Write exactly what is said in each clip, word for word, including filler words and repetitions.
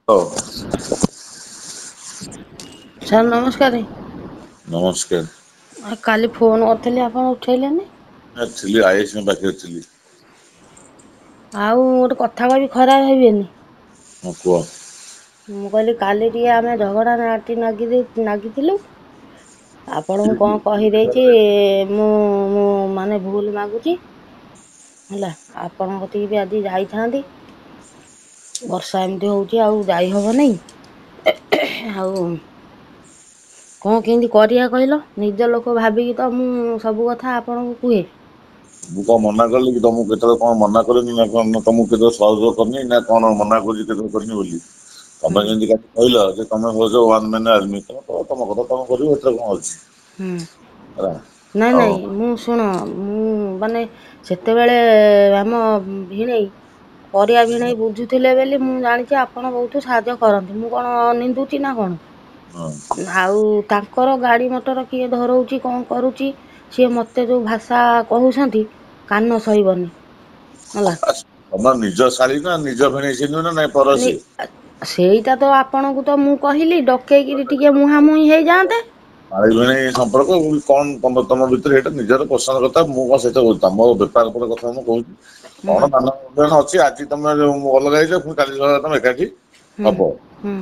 ଓ sir ନମସ୍କାର। ନମସ୍କାର। ଆ କାଲି ଫୋନ୍ କରିଥିଲି ଆପଣ ଉଠେଇଲେନି? ନା ଥିଲି ଆଇସିଙ୍କ ପାଖରେ ଥିଲି। ଆଉ ଗୋଟେ କଥା କହିବି ଖରାପ ଭାବିବେନି? ହଁ କୁହ। ମୁଁ କହିଲି କାଲି ଟିକେ ଆମେ ଝଗଡ଼ା ନାଟି ନାଗି ନାଗିଥିଲୁ। ଆପଣଙ୍କୁ କଣ କହିଦେଇଛି ମୁଁ ମୁଁ ମାନେ ଭୁଲ ମାଗୁଛି। ହେଲା ଆପଣଙ୍କ କତିକି ବି ଆଜି ଯାଇଥାନ୍ତି। ବର୍ଷା ଏମିତି ହଉଛି ଆଉ ଯାଇ ହବନାଇଁ ଆଉ କଣ କେମିତି କରିବା କହିଲ ନିଜ ଲୋକ ଭାବିକି ତ ମୁଁ ସବୁ କଥା ଆପଣଙ୍କୁ କୁହେ। ମୁଁ କଣ ମନା କଲି କି ତମକୁ କେତେବେଳେ କଣ ମନା କରିନି ନା କଣ ତମକୁ କେତେବେଳେ ସହଯୋଗ କରିନି ନା କଣ ମନା କରୁଛି କେତେବେଳେ କରିନି ବୋଲି। ହୁଁ ତମେ ଯେମିତି କାଲି କହିଲ ଯେ ତମେ ହଉଛ ୱାନ୍ ମ୍ୟାନ୍ ଆର୍ମି ତମେ ତମ କଥା ତମେ କରିବ ଏଥିରେ କଣ ଅଛି। ହୁଁ ହେଲା ନାଇଁ ଆଉ ନାଇଁ ମୁଁ ଶୁଣ ମୁଁ ମାନେ ସେତେବେଳେ ଆମ ଭିଣେଇ ପରିବା ଭିଣେଇ ବୁଝୁଥିଲେ ବୋଲି ମୁଁ ଜାଣିଛି ଆପଣ ବହୁତ ସାହାଯ୍ୟ କରନ୍ତି ମୁଁ କଣ ନିନ୍ଦୁଛି ନା କଣ। ହଁ। ଆଉ ତାଙ୍କର ଗାଡ଼ି ମଟର କିଏ ଧରଉଛି କଣ କରୁଛି ସିଏ ମତେ ଯୋଉ ଭାଷା କହୁଛନ୍ତି କାନ ସହିବନି ହେଲା। ତମର ନିଜ ଶାଳୀ ନା ନିଜ ଭିଣେଇ ସେ ନୁହେଁ ନା ନାଇଁ ପର ସେ। ସେଇଟା ତ ଆପଣଙ୍କୁ ତ ମୁଁ କହିଲି ଡକେଇକିରି ଟିକେ ମୁହାଁମୁହିଁ ହେଇଯାଆନ୍ତେ। ଭାଇ ଭିଣେଇ ସମ୍ପର୍କ କଣ ତମ ତମ ଭିତରେ ଏଇଟା ନିଜର ପର୍ସନାଲ କଥା ମୁଁ କଣ ସେଇଟା କହୁଛି ତମ ବେପାର ଉପରେ କଥା ମୁଁ କହୁଛି। ହୁଁ କଣ ମାନ ଉନ୍ନୟନ ଅଛି ଆଜି ତମେ ଅଲଗା ହେଇଛ ପୁଣି କାଲି ସକାଳେ ତମେ ଏକାଠି ହୁଁ ହବ। ହୁଁ।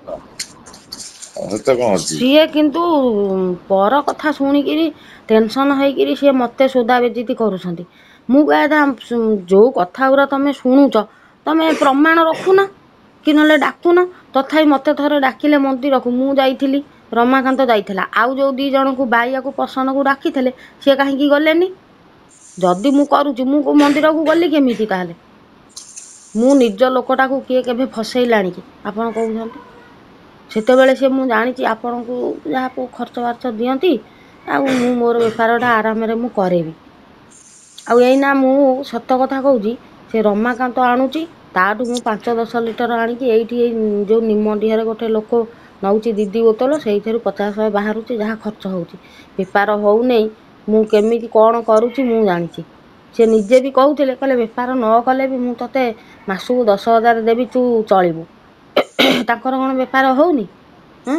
ସେଥିରେ କଣ ଅଛି। ସିଏ କିନ୍ତୁ ପର କଥା ଶୁଣିକିରି ଟେନସନ ହେଇକିରି ସିଏ ମତେ ସୋଦା ବେଜିତି କରୁଛନ୍ତି। ମୁଁ କହିବା କଥା ଯୋଉ କଥା ଗୁରା ତମେ ଶୁଣୁଛ ତମେ ପ୍ରମାଣ ରଖୁନ। କି ନହେଲେ ଡାକୁନ ତଥାପି ମତେ ଥରେ ଡାକିଲେ ମନ୍ଦିରକୁ ମୁଁ ଯାଇଥିଲି। ରମାକାନ୍ତ ଯାଇଥିଲା ଆଉ ଯୋଉ ଦି ଜଣଙ୍କୁ ବାଇଆକୁ ପସନ୍ଦକୁ ଡାକିଥିଲେ ସିଏ କାହିଁକି ଗଲେନି। ଯଦି ମୁଁ କରୁଛି ମୁଁ ମନ୍ଦିରକୁ ଗଲି କେମିତି ତାହେଲେ। ମୁଁ ନିଜ ଲୋକଟାକୁ କିଏ କେବେ ଫସେଇଲାଣି କି ଆପଣ କହୁଛନ୍ତି। ସେତେବେଳେ ସେ ମୁଁ ଜାଣିଛି ଆପଣଙ୍କୁ ଯାହାକୁ ଖର୍ଚ୍ଚ ବାର୍ଚ୍ଚ ଦିଅନ୍ତି। ଆଉ ମୁଁ ମୋର ବେପାର ଟା ଆରାମରେ ମୁଁ କରେନି। ଆଉ ଏଇନା ମୁଁ ସତ କଥା କହୁଛି ସେ ରମାକାନ୍ତ ଆଣୁଛି ତାଠୁ ମୁଁ ପାଞ୍ଚ ଦଶ ଲିଟର ଆଣିକି ଏଇଠି ଏଇ ଯୋଉ ନିମଡିହରେ ଗୋଟେ ଲୋକ ନଉଛି ଦିଦି ବୋତଲ ସେଇଥିରୁ ପଚାଶ ଶହେ ବାହାରୁଛି ଯାହା ଖର୍ଚ୍ଚ ହଉଛି। ବେପାର ହଉନେଇ ମୁଁ କେମିତି କଣ କରୁଛି ମୁଁ ଜାଣିଛି। ସେ ନିଜେ ବି କହୁଥିଲେ କହିଲେ ବେପାର ନ କଲେ ବି ମୁଁ ତତେ ମାସକୁ ଦଶ ହଜାର ଦେବି ତୁ ଚଳିବୁ ତାଙ୍କର କଣ ବେପାର ହଉନି। ହଁ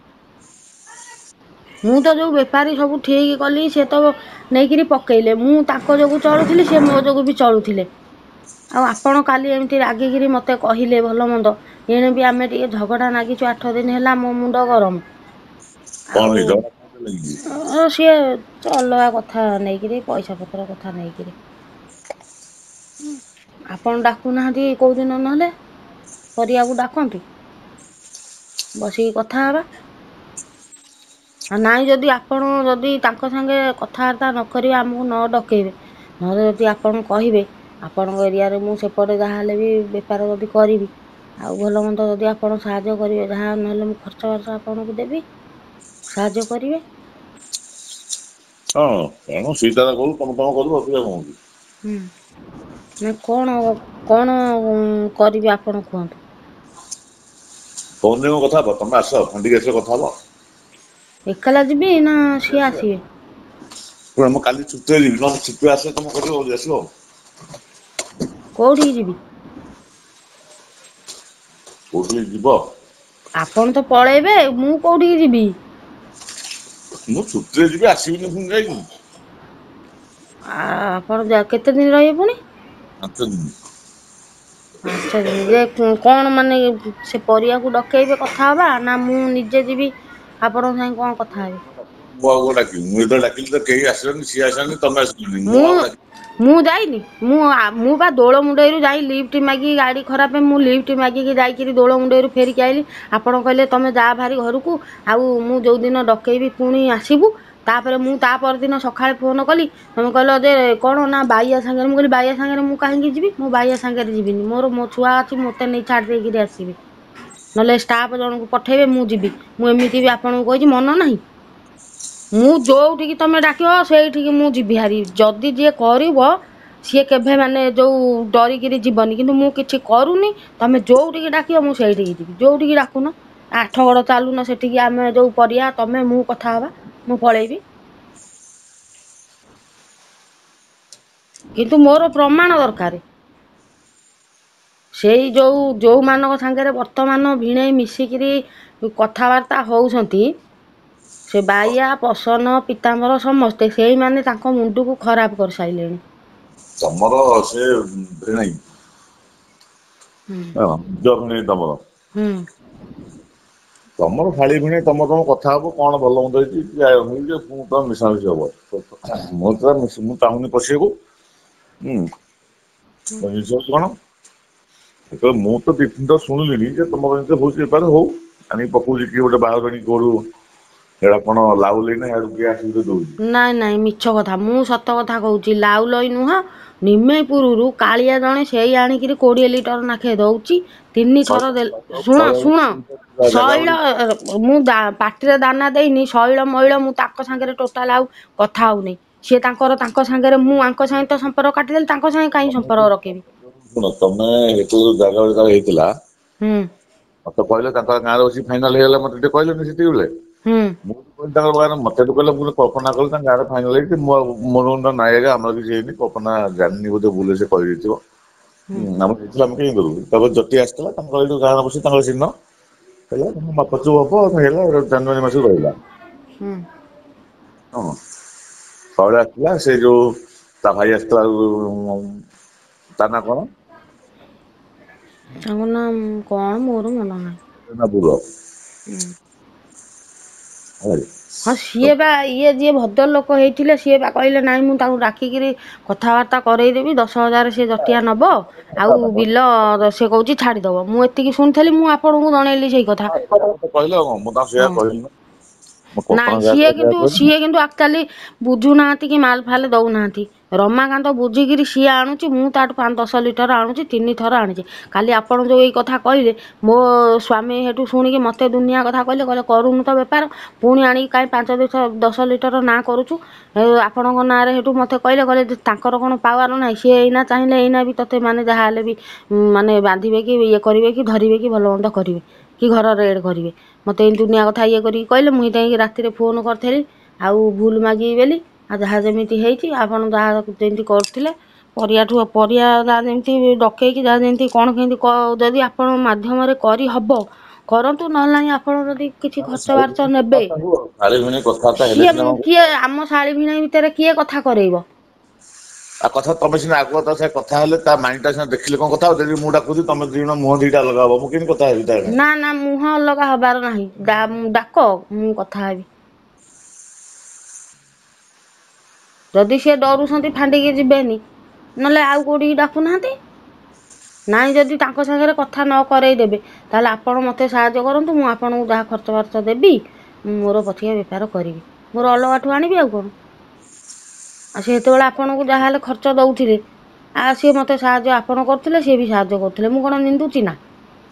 ମୁଁ ତ ଯୋଉ ବେପାରୀ ସବୁ ଠିକ କଲି ସେ ତ ନେଇକିରି ପକେଇଲେ ମୁଁ ତାଙ୍କ ଯୋଗୁ ଚଳୁଥିଲି ସେ ମୋ ଯୋଗୁ ବି ଚଳୁଥିଲେ। ଆଉ ଆପଣ କାଲି ଏମିତି ରାଗିକିରି ମତେ କହିଲେ ଭଲ ମନ୍ଦ ଏଣେ ବି ଆମେ ଟିକେ ଝଗଡା ନାଗିଛୁ ଆଠ ଦିନ ହେଲା ମୋ ମୁଣ୍ଡ ଗରମ। କଣ ଆଉ ହେଇଛି ଝଗଡା କଣ ଲାଗି ଅ ସିଏ ଅଲଗା କଥା ନେଇକିରି ପଇସା ପତ୍ର କଥା ନେଇକିରି। ଆପଣ ଡାକୁନାହାନ୍ତି କୋଉଦିନ ନହେଲେ କରିବାକୁ ଡାକନ୍ତୁ। ବସିକି କଥା ହବା। ଆଉ ନାଇଁ ଯଦି ଆପଣ ଯଦି ତାଙ୍କ ସାଙ୍ଗେ କଥାବାର୍ତ୍ତା ନ କରିବେ ଆମକୁ ନ ଡକେଇବେ ନହେଲେ ଯଦି ଆପଣ କହିବେ ଆପଣଙ୍କ ଏରିଆରେ ମୁଁ ସେପଟେ ଯାହାହେଲେ ବି ବେପାର ଯଦି କରିବି ଆଉ ଭଲ ମନ୍ଦ ଯଦି ଆପଣ ସାହାଯ୍ୟ କରିବେ ଯାହା ନହେଲେ ମୁଁ ଖର୍ଚ୍ଚ ବାର୍ଚ୍ଚ ଆପଣଙ୍କୁ ଦେବି। ସାହାଯ୍ୟ କରିବେ। ହଁ ତେଣୁ ସେଇଟା କରୁ ତମେ ତମ କର ଅସୁବିଧା କଣ ହଉଛି। ହୁଁ ନା କଣ କଣ କରିବି ଆପଣ କୁହନ୍ତୁ। ଫୋନରେ କଣ କଥା ହବ ତମେ ଆସ ଖଣ୍ଡିକି ଆସିବ କଥା ହବ। ଏକଲା ଯିବି ନା ସିଏ ଆସିବେ। ଶୁଣ ମୁଁ କାଲି ଛୁଟିରେ ଯିବି ନହେଲେ ଛୁଟିରେ ଆସିଲେ ତମେ କରିବ ଯଦି ଆସିବ ଆଉ। କୋଉଠିକି ଯିବି? କୋଉଠିକି ଯିବ? ଆପଣ ତ ପଳେଇବେ ମୁଁ କୋଉଠିକି ଯିବି? ମୁଁ ଛୁଟିରେ ଯିବି ଆସିବିନି ପୁଣି ଯାଇକି। ଆ ଆପଣ ଯା କେତେ ଦିନ ରହିବେ ପୁଣି? ପାଞ୍ଚ ଦିନ। ପାଞ୍ଚ ଦିନ ଯେ କଣ ମାନେ ସେ ପରିବାକୁ ଡକେଇବେ କଥା ହବା ନା ମୁଁ ନିଜେ ଯିବି ଆପଣଙ୍କ ସାଙ୍ଗେ କଣ କଥା ହେବି? ମୁଁ ଆଉ କଣ ଡାକିବି ମୁଁ ଯେତେବେଳେ ଡାକିଲି ତ କେହି ଆସିଲନି ସିଏ ଆସିଲାନି ତମେ ଆସିଲନି ମୁଁ ଆଉ ଡାକିବି ମୁଁ ଯାଇନି ମୁଁ ମୁଁ ବା ଦୋଳ ମୁଣ୍ଡେଇରୁ ଯାଇ ଲିଫ୍ଟ ମାଗି ଗାଡ଼ି ଖରାପ ମୁଁ ଲିଫ୍ଟ ମାଗିକି ଯାଇକିରି ଦୋଳ ମୁଣ୍ଡେଇରୁ ଫେରିକି ଆଇଲି ଆପଣ କହିଲେ ତମେ ଯା ଭାରି ଘରକୁ ଆଉ ମୁଁ ଯୋଉ ଦିନ ଡକେଇବି ପୁଣି ଆସିବୁ ତାପରେ ମୁଁ ତା ପରଦିନ ସକାଳେ ଫୋନ କଲି ତମେ କହିଲ ଯେ କଣ ନା ବାଇଆ ସାଙ୍ଗରେ ମୁଁ କହିଲି ବାଇଆ ସାଙ୍ଗରେ ମୁଁ କାହିଁକି ଯିବି ମୁଁ ବାଇଆ ସାଙ୍ଗରେ ଯିବିନି ମୋର ମୋ ଛୁଆ ଅଛି ମତେ ନେଇ ଛାଡ଼ି ଦେଇକିରି ଆସିବେ। ନହେଲେ ଷ୍ଟାଫ ଜଣଙ୍କୁ ପଠେଇବେ ମୁଁ ଯିବି ମୁଁ ଏମିତି ବି ଆପଣଙ୍କୁ କହିଛି ମନ ନାହିଁ। ମୁଁ ଯୋଉଠିକି ତମେ ଡାକିବ ସେଇଠିକି ମୁଁ ଯିବି ହାରି ଯଦି ଯିଏ କରିବ ସିଏ କେବେ ମାନେ ଯୋଉ ଡରିକିରି ଯିବନି କିନ୍ତୁ ମୁଁ କିଛି କରୁନି ତମେ ଯୋଉଠିକି ଡାକିବ ମୁଁ ସେଇଠିକି ଯିବି ଯୋଉଠିକି ଡାକୁନ। ଆଠ ଗଡ଼ ଚାଲୁନ ସେଠିକି ଆମେ ଯୋଉ ପରିବା ତମେ ମୁଁ କଥା ହବା ମୁଁ ପଳେଇବି। କିନ୍ତୁ ମୋର ପ୍ରମାଣ ଦରକାର। ସେଇ ଯୋଉ ଯୋଉମାନଙ୍କ ସାଙ୍ଗରେ ବର୍ତ୍ତମାନ ଭିଣେଇ ମିଶିକିରି କଥାବାର୍ତ୍ତା ହଉଛନ୍ତି, ସେ ବାଇଆ ପସନ ପିତାମ୍ବର ସମସ୍ତେ ସେଇମାନେ ତାଙ୍କ ମୁଣ୍ଡକୁ ଖରାପ କରିସାରିଲେଣି। ତମର ସେ ଭିଣେଇ ହୁଁ ନିଜ ଭିଣେଇ ତମର ହୁଁ ତମର ଶାଳୀ ଭିଣେଇ ତମ ତମ କଥା ହବ କଣ ଭଲ ମନ୍ଦ ହେଇଛି କି ତମ ମିଶାମିଶି ହବ। ମୁଁ ତ ମୁଁ ଚାହୁଁନି ପଶିବାକୁ। ହୁଁ ଜିନିଷ ହଉଛି କଣ ଯେତେବେଳେ ମୁଁ ତ ଦି ତିନି ଥର ଶୁଣିଲିଣି ଯେ ତମର ଏମିତି ହଉଛି ବେପାର ହଉ ଆଣିକି ପକଉଛି କିଏ ଗୋଟେ ବାହାଘର ଆଣିକି କରୁ ସେଇଟା କଣ ଲାଭ ନା ଇଆଡୁ କିଏ ଆସିକି ଦଉଛି। ନାଇଁ ନାଇଁ ମିଛ କଥା, ମୁଁ ସତ କଥା କହୁଛି। ଲାଉ ଲଇ ନୁହଁ, ନିମେଇପୁରରୁ କାଳିଆ ଜଣେ ସେଇ ଆଣିକିରି କୋଡ଼ିଏ ଲିଟର ନାଖେ ଦଉଛି। ତିନି ଥର ଶହେ ଦେଲେ, ଶୁଣ ଶୁଣ ଜାଗା ଶୈଳ ବାଡି ମୁଁ ପାଟିରେ ଦାନା ଦେଇନି, ଶୈଳ ମଇଳ ମୁଁ ତାଙ୍କ ସାଙ୍ଗରେ ଟୋଟାଲ ଆଉ କଥା ହଉନି। ସିଏ ତାଙ୍କର ତାଙ୍କ ସାଙ୍ଗରେ, ମୁଁ ଆଙ୍କ ସାଙ୍ଗେ ତ ସମ୍ପର୍କ କାଟିଦେଲି, ତାଙ୍କ ସାଙ୍ଗେ କାହିଁ ସମ୍ପର୍କ ରଖିବି। ଶୁଣ ତମେ ଏଠୁ ଜାଗା ହେଇଥିଲା ହୁଁ ମତେ କହିଲେ ତାଙ୍କର ଗାଁରେ ବସି ଫାଇନାଲ ହେଇଗଲା, ମତେ ଟିକେ କହିଲେନି ସେତିକିବେଳେ। ହୁଁ ମୁଁ କହିଲି ତାଙ୍କ ମତେ କହିଲେ ମୁଁ କଳ୍ପନା କଲି ତାଙ୍କ ଗାଁରେ ଫାଇନାଲ ହେଇଛି, ମୋର ନାଇଁ ଆଜ୍ଞା ଆମର କିଛି ହେଇନି, କଳ୍ପନା ଜାଣିନି ବୋଧେ ଭୁଲରେ ସେ କହିଦେଇଥିବ। ହୁଁ ହୁଁ ଆମେ ଦେଇଥିଲୁ ଆମେ କାହିଁ କରିବୁ, ତାପରେ ଜ୍ୟୋତି ଆସିଥିଲା ତାଙ୍କ ଏଇଠୁ ଗାଁରେ ବସି ତାଙ୍କର ଚିହ୍ନ ହେଲା, ମାପଚୁପ ହବ ହେଲା, ଜାନୁଆରୀ ମାସକୁ ରହିଲା। ହୁଁ ହଁ ଶୈଳ ଆସିଥିଲା, ସେ ଯୋଉ ତା ଭାଇ ଆସିଥିଲା, ତା ନା କଣ? ତାଙ୍କ ନାଁ କଣ ମୋର ମନେ ନାହିଁ। ହୁଁ ହଁ ସିଏ ବା ଇଏ ଯିଏ ଭଦ୍ରଲୋକ ହେଇଥିଲେ, ସିଏ ବା କହିଲେ ନାଇଁ ମୁଁ ତାକୁ ଡାକିକିରି କଥାବାର୍ତ୍ତା କରେଇଦେବି, ଦଶ ହଜାର ସେ ଜଟିଆ ନବ ଆଉ ବିଲ ସେ କହୁଛି ଛାଡିଦବ। ମୁଁ ଏତିକି ଶୁଣିଥିଲି, ମୁଁ ଆପଣଙ୍କୁ ଜଣେଇଲି ସେଇ କଥା। କହିଲେ ଆଉ ମୁଁ ତାଙ୍କୁ ସେଇଆ ହଁ କହିଲି। ମୁଁ ନାଇଁ କଳ୍ପନା ଯାହା ସିଏ କହିଲି ସେଇଆ କିନ୍ତୁ କହିଲି। ସିଏ କିନ୍ତୁ ଆକ୍ଚୁଆଲି ବୁଝୁନାହାନ୍ତି କି ମାଲ ଫାଲ ଦଉନାହାନ୍ତି। ରମାକାନ୍ତ ବୁଝିକିରି ସିଏ ଆଣୁଛି, ମୁଁ ତାଠୁ ପାଞ୍ଚ ଦଶ ଲିଟର ଆଣୁଛି, ତିନି ଥର ଆଣିଛି। କାଲି ଆପଣ ଯୋଉ ଏଇ କଥା କହିଲେ, ମୋ ସ୍ଵାମୀ ସେଠୁ ଶୁଣିକି ମତେ ଦୁନିଆ କଥା କହିଲେ, କହିଲେ କରୁନୁ ତ ବେପାର ପୁଣି ଆଣିକି କାହିଁ ପାଞ୍ଚ ଦଶ ଲିଟର ନାଁ କରୁଛୁ। ଆପଣଙ୍କ ନାଁରେ ସେଇଠୁ ମତେ କହିଲେ, କହିଲେ ତାଙ୍କର କଣ ପାୱାର ନାହିଁ, ସିଏ ଏଇନା ଚାହିଁଲେ ଏଇନା ବି ତତେ ମାନେ ଯାହା ହେଲେ ବି ମାନେ ବାନ୍ଧିବେ କି ଇଏ କରିବେ କି ଧରିବେ କି ଭଲ ମନ୍ଦ କରିବେ କି ଘର ରେଡ କରିବେ। ମତେ ଏଇ ଦୁନିଆ କଥା ଇଏ କରିକି କହିଲେ, ମୁଇଁ ଯାଇକି ରାତିରେ ଫୋନ କରିଥିଲି ଆଉ ଭୁଲ ମାଗିବି ବୋଲି। ଆଉ ଯାହା ଯେମିତି ହେଇଛି ଆପଣ ଯାହା ଯେମିତି କରୁଥିଲେ ପରିବାଠୁ ପରିବା ଯାହା ଯେମିତି ଡକେଇକି ଯାହା ଯେମିତି କଣ କେମିତି ଯଦି ଆପଣ ମାଧ୍ୟମରେ କରିହବ କରନ୍ତୁ, ନହେଲେ ନାହିଁ ଆପଣ ଯଦି କିଛି ଖର୍ଚ୍ଚ ଶାଳୀ ବାର୍ଚ୍ଚ ଭିଣେଇ ନେବେ, କଥାବାର୍ତ୍ତା ହୁଅ ଶାଳୀ ଭିଣେଇ କଥାବାର୍ତ୍ତା ହେଲେ ସିଏ ସିନା କଣ କିଏ ଆମ ଶାଳୀ ଭିଣେଇ ଭିତରେ କିଏ କଥା କରେଇବ। ଆଉ କଥା ତମେ ସିନା ଆଗୁଆ ତା ସାଙ୍ଗେ କଥା ହେଲେ, ତା ମାଇଣ୍ଡ ଟା ସିନା ଦେଖିଲେ କଣ କଥା ହବ। ଯଦି ମୁଁ ଡାକୁଛି ତମେ ଦି ଜଣ ମୁହଁ ଦିଟା ଅଲଗା ହବ, ମୁଁ କେମିତି କଥା ହେବି ତା ସାଙ୍ଗେ। ନା ନା ମୁହଁ ଅଲଗା ହବାର ନାହିଁ, ଡାକ ମୁଁ କଥା ହେବି। ଯଦି ସିଏ ଡରୁଛନ୍ତି ଫାଣ୍ଡିକି ଯିବେନି, ନହେଲେ ଆଉ କୋଉଠିକି ଡାକୁନାହାନ୍ତି। ନାଇଁ ଯଦି ତାଙ୍କ ସାଙ୍ଗରେ କଥା ନ କରେଇ ଦେବେ, ତାହେଲେ ଆପଣ ମତେ ସାହାଯ୍ୟ କରନ୍ତୁ, ମୁଁ ଆପଣଙ୍କୁ ଯାହା ଖର୍ଚ୍ଚ ବାର୍ଚ୍ଚ ଦେବି, ମୁଁ ମୋର ପଛିକା ବେପାର କରିବି, ମୋର ଅଲଗାଠୁ ଆଣିବି ଆଉ କଣ। ଆଉ ସେ ଯେତେବେଳେ ଆପଣଙ୍କୁ ଯାହାହେଲେ ଖର୍ଚ୍ଚ ଦଉଥିଲେ, ଆଉ ସିଏ ମତେ ସାହାଯ୍ୟ ଆପଣ କରୁଥିଲେ, ସିଏ ବି ସାହାଯ୍ୟ କରୁଥିଲେ, ମୁଁ କଣ ନିନ୍ଦୁଛି ନା।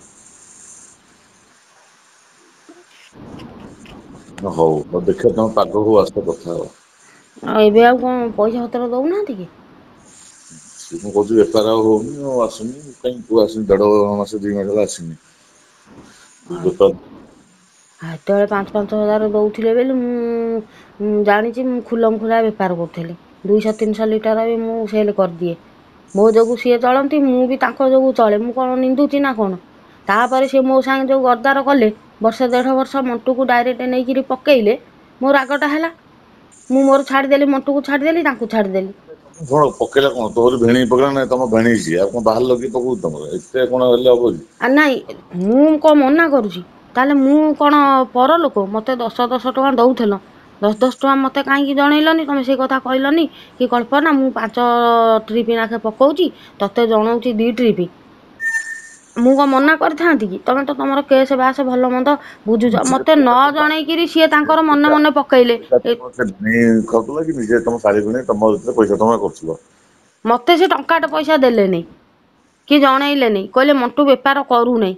ହଉ ହଉ ଦେଖିବା ତମ ପାଗ ହଉ ଆସ କଥା ହବା। ଆଉ ଏବେ ଆଉ କଣ ପଇସା ପତ୍ର ଦଉନାହାନ୍ତି କି? ସେ କଣ କହୁଛି ବେପାର ଆଉ ହଉନି ଆଉ ଆସୁନି କାହିଁ ପୁଅ ଆସୁନି ଦେଢ ମାସ ଦି ମାସ ହେଲା ଆସିନି। ବେପାର ସେତେବେଳେ ପାଞ୍ଚ ପାଞ୍ଚ ହଜାର ଦଉଥିଲେ ବୋଲି ମୁଁ ଜାଣିଛି, ମୁଁ ଖୁଲମ ଖୁଲା ବେପାର କରୁଥିଲି। ଦୁଇଶହ ତିନିଶହ ଲିଟର ବି ମୁଁ ସେଲ କରିଦିଏ। ମୋ ଯୋଗୁ ସିଏ ଚଳନ୍ତି, ମୁଁ ବି ତାଙ୍କ ଯୋଗୁ ଚଳେ, ମୁଁ କଣ ନିନ୍ଦୁଛି ନା କଣ। ତାପରେ ସେ ମୋ ସାଙ୍ଗେ ଯୋଉ ଗଦ୍ଦାର କଲେ, ବର୍ଷ ଦେଢ ବର୍ଷ ମଣ୍ଟୁକୁ ଡାଇରେକ୍ଟ ନେଇକିରି ପକେଇଲେ, ମୋ ରାଗଟା ହେଲା। ମୁଁ ମୋର ଛାଡିଦେଲି, ମଣ୍ଟୁକୁ ଛାଡିଦେଲି, ତାଙ୍କୁ ଛାଡିଦେଲି। କଣ ପକେଇଲା କଣ ତୋର ଭିଣେଇ ପକେଇଲା ନାଇଁ ତମ ଭିଣେଇ ସିଏ, ଆଉ କଣ ବାହାର ଲୋକ ପକଉଛି ତମର ଏତେ କଣ ହେଲେ ହବ କି। ଆ ନାଇଁ ମୁଁ କଣ ମନା କରୁଛି, ତାହେଲେ ମୁଁ କଣ ପରଲୋକ, ମତେ ଦଶ ଦଶ ଟଙ୍କା ଦଉଥିଲ। ଦଶ ଦଶ ଟଙ୍କା ମତେ କାହିଁକି ଜଣେଇଲନି, ତମେ ସେଇ କଥା କହିଲନି। କି କଳ୍ପନା ମୁଁ ପାଞ୍ଚ ଟ୍ରିପ ନାଖେ ପକଉଛି, ତତେ ଜଣଉଛି ଦି ଟ୍ରିପ। ମୁଁ କଣ ମନା କରିଥାନ୍ତି କି, ତମେ ତ ତମର କେସ ବାସ ଭଲ ମନ୍ଦ ବୁଝୁଛ, ନିଜେ ମତେ ନ ପକେଇଲ ଜଣେଇକିରି ସିଏ ତାଙ୍କର ମନେ ମନେ ପକେଇଲେ। ଏ ଖାଉଥିଲା କି ନିଜେ ତମ ଶାଢୀ ଭିଣେଇ ତମ ଭିତରେ ପଇସା ତମେ କରୁଥିଲ। ମତେ ସେ ଟଙ୍କାଟେ ପଇସା ଦେଲେନି କି ଜଣେଇଲେନି, କହିଲେ ମଣ୍ଟୁ ବେପାର କରୁନାହିଁ।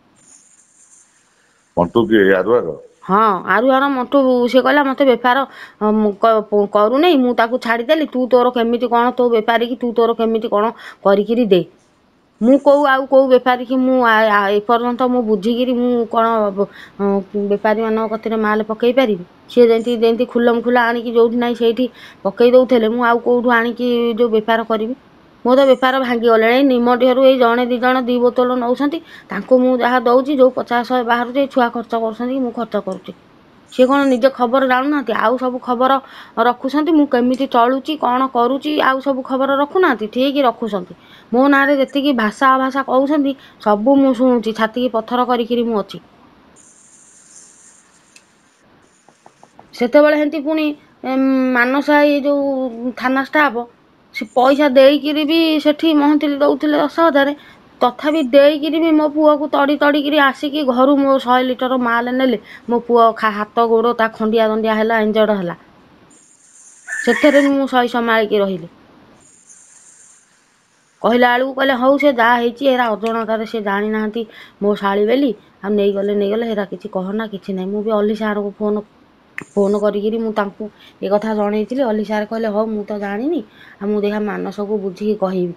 ମଣ୍ଟୁ କିଏ ଆରୁଆର? ହଁ ଆରୁଆର ମଣ୍ଟୁ, ସିଏ କହିଲା ମତେ ବେପାର ହଁ ମୁଁ କରୁନେଇ, ମୁଁ ତାକୁ ଛାଡିଦେଲି, ତୁ ତୋର କେମିତି କଣ ତୋ ବେପାରୀ କି ତୁ ତୋର କେମିତି କଣ କରିକିରି ଦେ। ମୁଁ କୋଉ ଆଉ କୋଉ ବେପାରୀ କି ମୁଁ ଏପର୍ଯ୍ୟନ୍ତ ମୁଁ ବୁଝିକିରି ମୁଁ କଣ ବେପାରୀ ମାନଙ୍କ କତିରେ ମାଲ ପକେଇ ପାରିବି। ସିଏ ଯେମିତି ଯେମିତି ଖୁଲମ ଖୁଲା ଆଣିକି ଯୋଉଠି ନାହିଁ ସେଇଠି ପକେଇ ଦଉଥିଲେ, ମୁଁ ଆଉ କୋଉଠୁ ଆଣିକି ଯୋଉ ବେପାର କରିବି। ମୋ ତ ବେପାର ଭାଙ୍ଗିଗଲାଣି। ନିମଟିରୁ ଏଇ ଜଣେ ଦୁଇ ଜଣ ଦୁଇ ବୋତଲ ନେଉଛନ୍ତି, ତାଙ୍କୁ ମୁଁ ଯାହା ଦେଉଛି, ଯେଉଁ ପଚାଶ ଶହେ ବାହାରୁଛି ଏଇ ଛୁଆ ଖର୍ଚ୍ଚ କରୁଛନ୍ତି କି ମୁଁ ଖର୍ଚ୍ଚ କରୁଛି। ସିଏ କ'ଣ ନିଜେ ଖବର ଜାଣୁନାହାନ୍ତି? ଆଉ ସବୁ ଖବର ରଖୁଛନ୍ତି, ମୁଁ କେମିତି ଚଳୁଛି କ'ଣ କରୁଛି ଆଉ ସବୁ ଖବର ରଖୁନାହାନ୍ତି? ଠିକ୍ ରଖୁଛନ୍ତି। ମୋ ନାଁରେ ଯେତିକି ଭାଷା ଅଭାଷା କହୁଛନ୍ତି ସବୁ ମୁଁ ଶୁଣୁଛି, ଛାତିକି ପଥର କରିକିରି ମୁଁ ଅଛି। ସେତେବେଳେ ହେନ୍ତି ପୁଣି ମାନସ ଭାଇ ଯେଉଁ ଥାନା ଷ୍ଟାଫ୍, ସେ ପଇସା ଦେଇକିରି ବି ସେଠି ମହନ୍ତିଲି ଦେଉଥିଲେ ଦଶ ହଜାର, ତଥାପି ଦେଇକିରି ବି ମୋ ପୁଅକୁ ତଡ଼ି ତଡ଼ିକିରି ଆସିକି ଘରୁ ମୋ ଶହେ ଲିଟର ମାଲ ନେଲେ। ମୋ ପୁଅ ହାତ ଗୋଡ଼ ତା ଖଣ୍ଡିଆ ଦଣ୍ଡିଆ ହେଲା, ଇଞ୍ଜର୍ଡ ହେଲା। ସେଥିରେ ବି ମୁଁ ସହି ସମ୍ଭାଳିକି ରହିଲି। କହିଲା ବେଳକୁ କହିଲେ ହଉ ସେ ଯାହା ହେଇଛି ଏରା ଅଜଣତାରେ ସେ ଜାଣିନାହାନ୍ତି ମୋ ଶାଳି ବେଲି, ଆଉ ନେଇଗଲେ ନେଇଗଲେ ହେରା କିଛି କହନା, କିଛି ନାହିଁ। ମୁଁ ବି ଅଲି ସାର୍ଙ୍କୁ ଫୋନ୍ ଫୋନ୍ କରିକିରି ମୁଁ ତାଙ୍କୁ ଏ କଥା ଜଣେଇଥିଲି। ଅଲି ସାର୍ କହିଲେ ହଉ ମୁଁ ତ ଜାଣିନି, ଆଉ ମୁଁ ଦେଖିଆ ମାନସକୁ ବୁଝିକି କହିବି।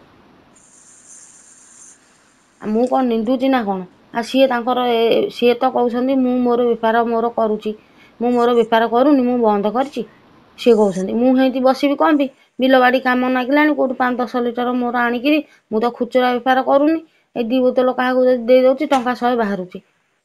ଆଉ ମୁଁ କ'ଣ ନିନ୍ଦୁଛି ନା କ'ଣ? ଆଉ ସିଏ ତାଙ୍କର ସିଏ ତ କହୁଛନ୍ତି ମୁଁ ମୋର ବେପାର ମୋର କରୁଛି, ମୁଁ ମୋର ବେପାର କରୁନି, ମୁଁ ବନ୍ଦ କରିଛି। ସିଏ କହୁଛନ୍ତି ମୁଁ ହେନ୍ତି ବସିବି କ'ଣ ବି? ବିଲ ବାଡ଼ି କାମ ନାଗିଲାଣି, କେଉଁଠୁ ପାଞ୍ଚ ଦଶ ଲିଟର ମୋର ଆଣିକିରି, ମୁଁ ତ ଖୁଚୁରା ବେପାର କରୁନି, ଏଇ ଦୁଇ ବୋତଲ କାହାକୁ ଯଦି ଦେଇ ଦେଉଛି ଟଙ୍କା ଶହେ ବାହାରୁଛି।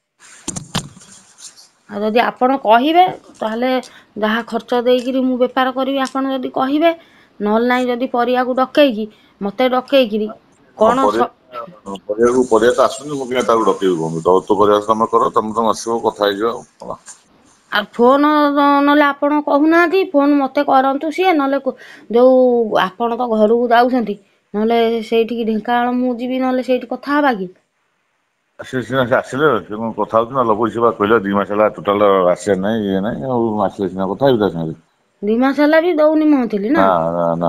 ଆଉ ଯଦି ଆପଣ କହିବେ ତାହେଲେ ଯାହା ଖର୍ଚ୍ଚ ଦେଇକିରି ମୁଁ ବେପାର କରିବି ଆପଣ ଯଦି କହିବେ, ନହେଲେ ନାହିଁ ଯଦି ପରିବାକୁ ଡକେଇକି ମୋତେ ଡକେଇକିରି ହଁ କ'ଣ ସ ପରିବା ପରିବାକୁ ପରିବା ତ ଆସୁନି, ମୁଁ କାଇଁ ତାକୁ ଡକେଇବି କୁହନ୍ତୁ? ତ ପରିବା ତମେ କର, ତମେ ତମେ ଆସିବ କଥା ହେଇଯିବା ଆଉ ହେଲା। ଆଉ ଫୋନ୍ ନହେଲେ ଆପଣ କହୁନାହାନ୍ତି, ଫୋନ୍ ମୋତେ କରନ୍ତୁ ସିଏ, ନହେଲେ ଯେଉଁ ଆପଣ ତ ଘରକୁ ଯାଉଛନ୍ତି, ନହେଲେ ସେଇଠିକି ଢେଙ୍କାନାଳ ମୁଁ ଯିବି, ନହେଲେ ସେଇଠି କଥା ହେବା କି? ସେ ସିନା ସେ ଆସିଲେ ସେ କ'ଣ କଥା ହଉଛି ନା ଲଗଉଛି, ସେ ବା କହିଲେ ଦୁଇ ମାସ ହେଲା ଟୋଟାଲ ଆସିବାର ନାହିଁ, ଇଏ ନାହିଁ, ଆଉ ଆସିଲେ ସିନା କଥା ହେବି ତା ସାଙ୍ଗରେ। ଦୁଇ ମାସ ହେଲା ବି ଦଉନି ମହନ୍ତିଲି ନା? ନା ନା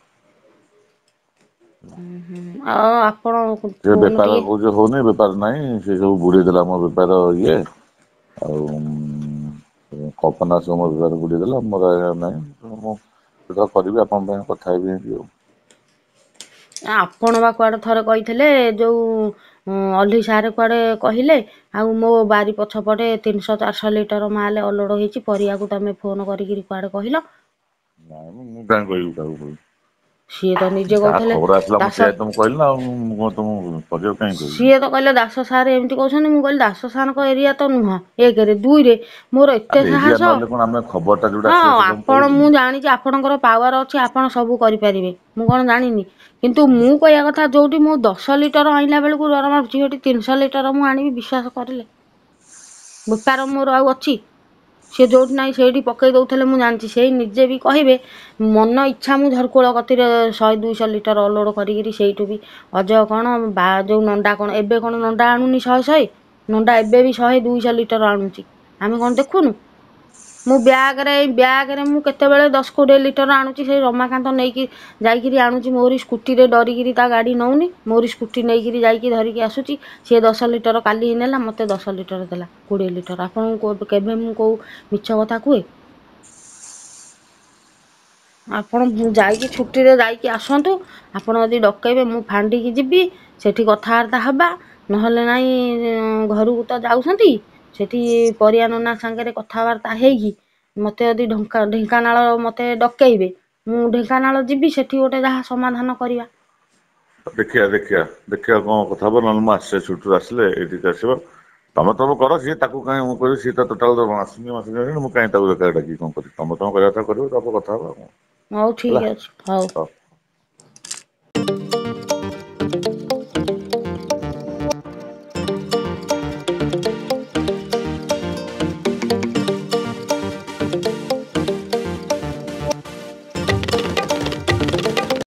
ହୁଁ ହୁଁ। ଆଉ ଆପଣ ସେ ଫୋନ୍ ବେପାର ଟିକେ କହୁଛି ହଉନି, ବେପାର ନାହିଁ, ସେ ସବୁ ବୁଡେଇ ଦେଲା ମୋ ବେପାର ଇଏ, ଆଉ କଳ୍ପନା ସବୁ ମୋ ବେପାର ବୁଡେଇ ଦେଲା, ମୋର ନାହିଁ। ମୁଁ ସେଟା କରିବି, ଆପଣଙ୍କ ପାଇଁ କଥା ହେବି ଏମିତି ଆଉ। ଆପଣ ବା କୁଆଡ଼େ ଥରେ କହିଥିଲେ ଯେଉଁ ଅଲ୍ଲି ସାର୍ କୁଆଡ଼େ କହିଲେ ଆଉ ମୋ ବାରି ପଛପଟେ ତିନିଶହ ଚାରିଶହ ଲିଟର ମାଲ ଅଲୋଡ଼ ହେଇଛି, ପରିବାକୁ ତମେ ଫୋନ୍ କରିକିରି କୁଆଡ଼େ କହିଲ? ନାଇଁ ମୁଁ କାଇଁ କହିବି କାହାକୁ କହିବି? ସିଏ ତ ନିଜେ ଯାହା କହୁଥିଲେ ଖବର ଆସିଲା ମୁଁ ଦାସ ସେଇଆ ତମକୁ କହିଲି ନା, ଆଉ ମୁଁ ତମକୁ କରିବାକୁ କାହିଁ କହିବି? ସିଏ ତ କହିଲେ ଦାସ ସାର୍ ଏମିତି କହୁଛନ୍ତି। ମୁଁ କହିଲି ଦାସ ସାର୍ଙ୍କ ଏରିଆ ତ ନୁହଁ, ଏକରେ ଦୁଇରେ ମୋର ଏତେ ଆରେ ଏରିଆ ସାହସ। ନହେଲେ କଣ ଆମେ ଖବରଟା ଯୋଉଟା ହଁ ଆସିଲା ସେଇଟା ମୁଁ ଆପଣ କହିବି। ମୁଁ ଜାଣିଛି ଆପଣଙ୍କର ପାୱାର ଅଛି, ଆପଣ ସବୁ କରିପାରିବେ, ମୁଁ କ'ଣ ଜାଣିନି? କିନ୍ତୁ ମୁଁ କହିବା କଥା ଯୋଉଠି ମୁଁ ଦଶ ଲିଟର ଆଣିଲା ବେଳକୁ ଡର ମାରୁଛି, ସେଠି ତିନିଶହ ଲିଟର ମୁଁ ଆଣିବି, ବିଶ୍ୱାସ କରିଲେ? ବେପାର ମୋର ଆଉ ଅଛି? ସିଏ ଯୋଉଠି ନାହିଁ ସେଇଠି ପକେଇ ଦଉଥିଲେ ମୁଁ ଜାଣିଛି। ସେଇ ନିଜେ ବି କହିବେ ମନ ଇଚ୍ଛା ମୁଁ ଝରକୂଳ କତିରେ ଶହେ ଦୁଇଶହ ଲିଟର ଅଲୋଡ଼ କରିକିରି ସେଇଠୁ ବି ଅଜୟ କ'ଣ ବା ଯେଉଁ ନଣ୍ଡା କ'ଣ ଏବେ କ'ଣ ନଣ୍ଡା ଆଣୁନି ଶହେ ଶହେ ନଣ୍ଡା ଏବେ ବି ଶହେ ଦୁଇଶହ ଲିଟର ଆଣୁଛି। ଆମେ କ'ଣ ଦେଖୁନୁ? ମୁଁ ବ୍ୟାଗରେ ଏଇ ବ୍ୟାଗରେ ମୁଁ କେତେବେଳେ ଦଶ କୋଡ଼ିଏ ଲିଟର ଆଣୁଛି। ସେଇ ରମାକାନ୍ତ ନେଇକି ଯାଇକିରି ଆଣୁଛି, ମୋରି ସ୍କୁଟିରେ ଡରିକିରି ତା ଗାଡ଼ି ନେଉନି, ମୋରି ସ୍କୁଟି ନେଇକିରି ଯାଇକି ଧରିକି ଆସୁଛି। ସିଏ ଦଶ ଲିଟର କାଲି ନେଲା, ମୋତେ ଦଶ ଲିଟର ଦେଲା, କୋଡ଼ିଏ ଲିଟର। ଆପଣଙ୍କୁ କେବେ ମୁଁ କେଉଁ ମିଛ କଥା କୁହେ? ଆପଣ ଯାଇକି ଛୁଟିରେ ଯାଇକି ଆସନ୍ତୁ। ଆପଣ ଯଦି ଡକେଇବେ ମୁଁ ଫାଣ୍ଡିକି ଯିବି, ସେଠି କଥାବାର୍ତ୍ତା ହେବା। ନହେଲେ ନାହିଁ ଘରକୁ ତ ଯାଉଛନ୍ତି, ସେଠି ପରିବା ନନା ସାଙ୍ଗରେ କଥାବାର୍ତ୍ତା ହେଇକି ମୋତେ ଯଦି ଢଙ୍କା ଢେଙ୍କାନାଳ ମୋତେ ଡକେଇବେ, ମୁଁ ଢେଙ୍କାନାଳ ଯିବି, ସେଠି ଗୋଟେ ଯାହା ସମାଧାନ କରିବା। ଦେଖିବା ଦେଖିବା ଦେଖିବା କ'ଣ କଥା ହବ, ନହେଲେ ମୁଁ ଆସେ ଛୁଟିରୁ ଆସିଲେ ଏଇଠିକି ଆସିବ। ତମେ ତମ କର, ସିଏ ତାକୁ କାହିଁ ମୁଁ କହିବି? ସିଏ ତ ଟୋଟାଲ ଆସୁନି ମାସେ ହେଲାଣି, ମୁଁ କାହିଁ ତାକୁ ବେକାର ଡାକିକି କ'ଣ କରିବି? ତମେ ତମ କରିବା କଥା କରିବ, ତାପରେ କଥା ହବା ଆଉ। ହଉ ଠିକ୍ ଅଛି, ହଉ।